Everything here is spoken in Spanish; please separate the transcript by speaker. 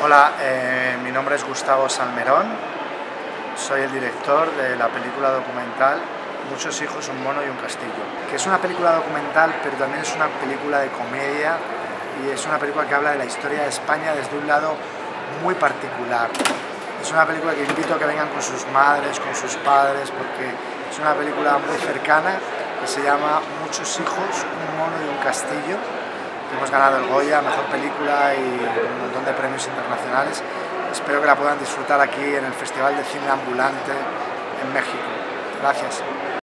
Speaker 1: Hola, mi nombre es Gustavo Salmerón, soy el director de la película documental Muchos hijos, un mono y un castillo, que es una película documental pero también es una película de comedia y es una película que habla de la historia de España desde un lado muy particular. Es una película que invito a que vengan con sus madres, con sus padres, porque es una película muy cercana que se llama Muchos hijos, un mono y un castillo. Hemos ganado el Goya, mejor película y un montón de premios internacionales. Espero que la puedan disfrutar aquí en el Festival de Cine Ambulante en México. Gracias.